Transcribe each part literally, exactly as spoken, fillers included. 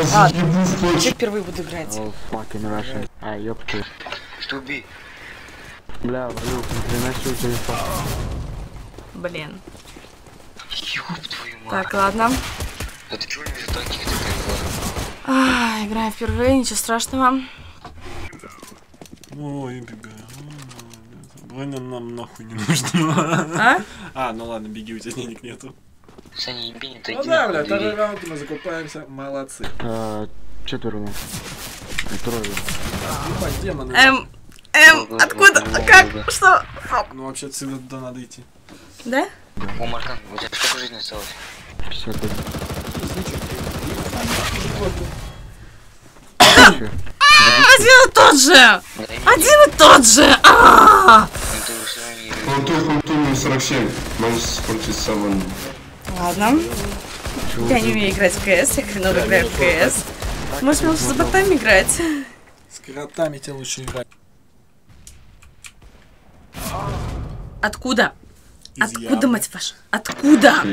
А, я впервые буду играть. О, fucking Russian. А, ёпты. Что убей? Бля, Валюк, не приношу телефон. Блин. Ёб твою мать. Так, ладно. А ты чего не вижу таких ты пришла? А, играю впервые, ничего страшного. Ой, бегаю. Война нам нахуй не нужна. А? А, ну ладно, беги, у тебя денег нету. Саня, еби, не Ну да, бля, второй раунд мы закупаемся. Молодцы. А, четверо. Трое. Ебать, демоны. Эм, эм, откуда? Как? Что? Ну вообще отсюда туда надо идти. Да? О, Маркан, у тебя сколько жизни осталось? пятьдесят один. Один и тот же! Один и тот же! А! Хунтур, Хунтур, сорок семь. Манчестер против Саван. Ладно. Я не умею играть в КС, я хреново играю в КС. Может, лучше с ботами играть? С кротами тебе лучше играть. Откуда? Из Откуда, ямы. мать ваша? Откуда?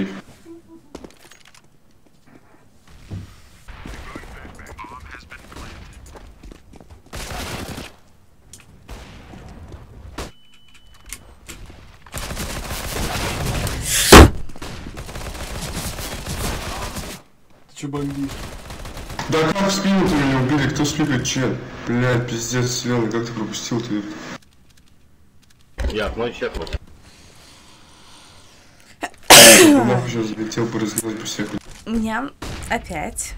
Ты чё бомбишь? Да как в спину-то меня убили? Кто спикает, че? Блядь, пиздец, Свен, как ты пропустил ты? Я, мой чек вот. Нахуй сейчас залетел бы разгнать по всякому. У меня опять.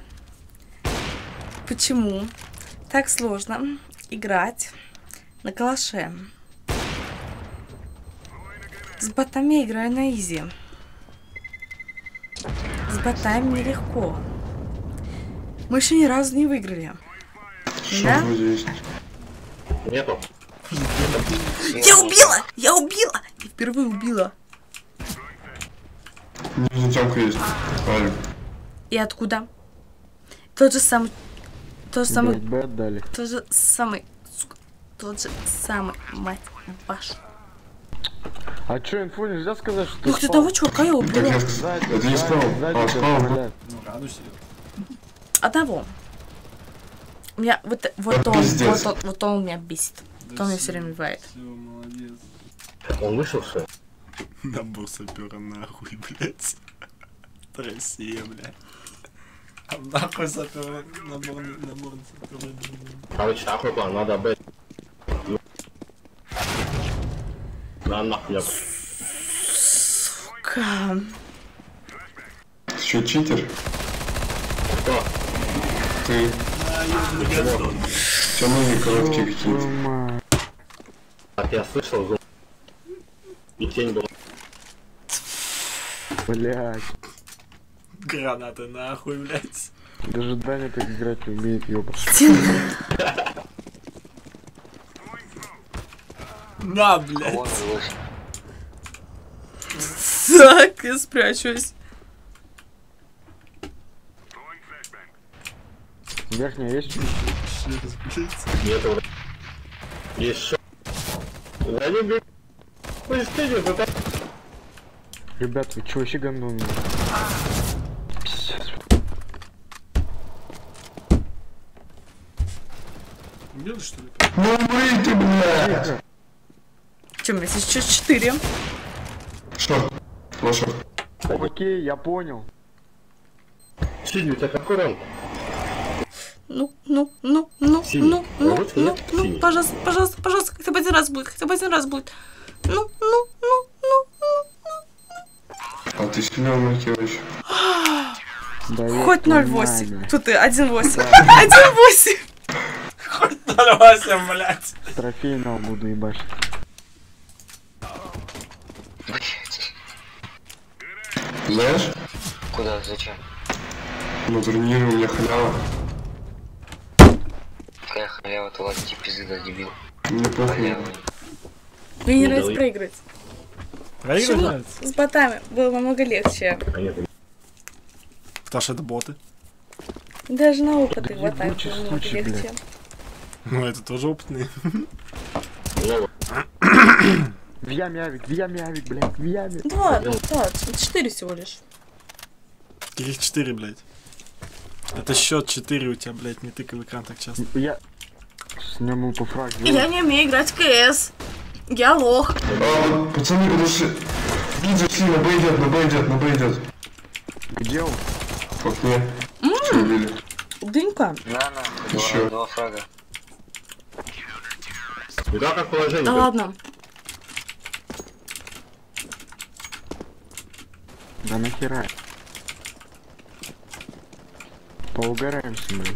Почему так сложно играть на калаше? С ботами я играю на изи. С ботами нелегко. Мы еще ни разу не выиграли. Что Да? вроде есть? Нету. Я убила! Я убила! Я впервые убила. Нижнетянка есть. Алик. И откуда? Тот же самый... Тот же самый... Б отдали. Тот же самый... Сука. Тот же самый, мать вашу. А чё, инфу нельзя сказать, что Ух ты, того чувака я Так убила. я сказал. Это не сказал. А, сказал. сказал. Ну радуйся. Одного. У меня вот, вот Это он, пиздец. вот он, вот он меня бесит. Вот он меня все время бывает. Все, молодец. Он вышел, что ли? Набор сапера нахуй, блядь. Это Россия, блядь. А нахуй сапера, набор, набор сапера. Короче, такой план, надо б. На нахуй я. Сука. Ты что, читер? Кто? Ты. Почему? Все ноги короткие какие-то. Так, я слышал звук. И тень была. Блять. Гранаты нахуй, блядь. Даже Даня так играть не умеет, ёба. На, блядь. Вон живой. Так, я спрячусь. Верхняя есть? Сейчас, блядь. Нету. Есть шо. Да не, блядь. Вы стыдно, это... Ребят, вы чё вообще гандон? Убил, что ли? Ну умри ты, блядь! Чем, если сейчас четыре? Шорт. Лошадь. Окей, я понял. Синий, у тебя какой ранг? Ну, ну, ну, ну, Синий. ну, ну, Вот, ну, нет, ну, синий. пожалуйста, пожалуйста, пожалуйста, хотя бы один раз будет, хотя бы один раз будет. Ну, ну, ну, ну, А ты сильно Макевич. Да я хоть ноль понимаю. восемь. Тут ты один восемь. один восемь. ноль восемь, блядь. Трофейного буду ебать. Блядь. Знаешь? Куда? Зачем? На турнире у меня халява. Какая халява, ты ладно, тебе пизды да, дебил. Мне похуй. Халява. Мне не Ну, нравится давай. проигрывать. Проигрывает? С ботами было намного легче. А нет, Потому что это боты. Даже на опыты Да хватает ебучий было намного случай, легче. Ну это тоже опытные. ну, В яме авик, в яме авик, блядь, в яме. Да, ну да, четыре всего лишь. Каких четыре, блядь? Это счет четыре у тебя, блядь, не тыкай в экран так часто. Я сниму по фраг. Я не умею играть в КС. Я лох. А, пацаны, подожди. Видите, все на Б идет, на Б идет, на Б идет. Где он? В окне. Что убили? Дынька. На, на, Еще. два, два фрага. Да, как положение? Да ладно. Да нахера? Поугараемся, блядь.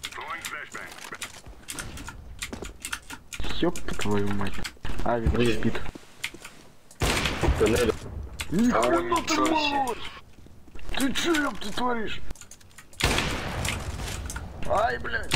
Ёб твою мать. Авик спит. Туннель. Нихуя ты ничего себе. можешь! Ты чё, ёб ты творишь? Ай, блядь!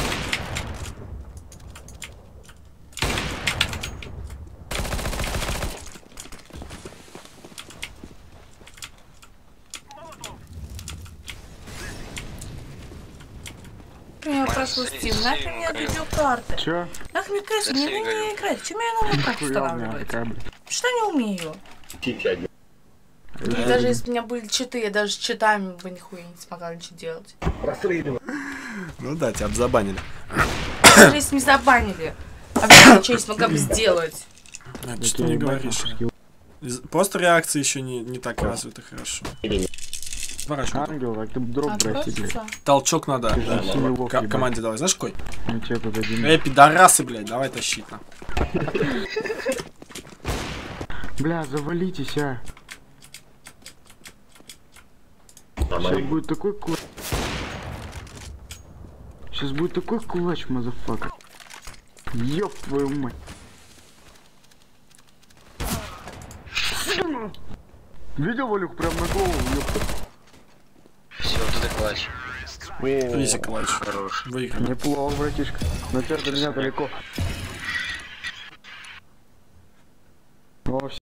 Я пропустил. Нахрен мне видеокарты? Чё? Нахрен мне КС, мне не умею играть. Чем я на руках Нихуя у меня устанавливать? такая, блядь. Что не умею? Тики один. И даже если у меня были читы, я даже с читами бы нихуя не смогла ничего делать. Простреливай. Ну да, тебя забанили. Даже если не забанили, а я ничего не смогла бы сделать. А, что не говоришь? Из- Просто реакция еще не, не так развита хорошо. Поворачивай. Ангел, так ты дроп брать, блядь. Отбросится. Толчок надо Ты же синий лох, ко- ебать. команде давай. Знаешь какой? Ну тебе тут один. Эй, пидорасы, блядь, давай тащить на. Бля, завалитесь, а. Сейчас Нормально. будет такой клач. Сейчас будет такой клач, мазафака. Ёб твою мать. Видел, Валюх, прям на голову, ёпта. Все, вот это клатч. Изи клатч. Хорош. Выиграли. Неплохо, братишка. Но теперь до меня далеко.